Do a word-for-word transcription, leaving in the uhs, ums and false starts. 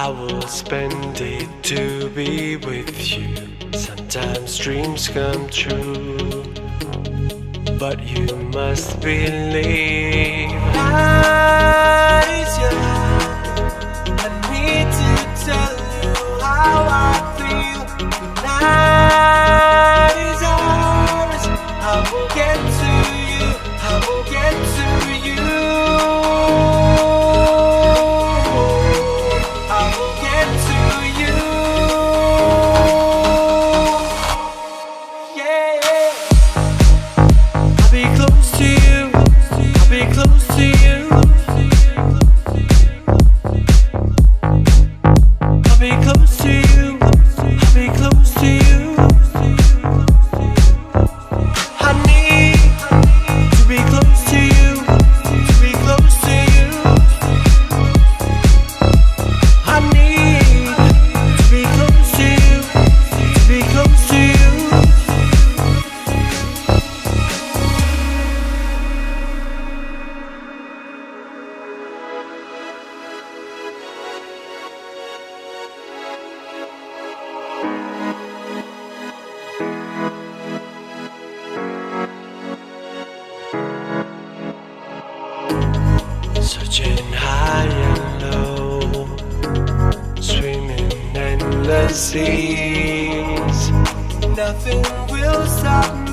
I will spend it to be with you. Sometimes dreams come true, but you must believe. Night is young, I need to tell you how I feel. The night is ours, I will get to you, I will get to you. I will get to you. Yeah, I'll be close to you, I'll be close to you. I'll be close to you, I'll be close to you. I need to be close to you, to be close to you. I need to be close to you, to be close to you. Searching high and low, swimming endless seas. Nothing will stop me.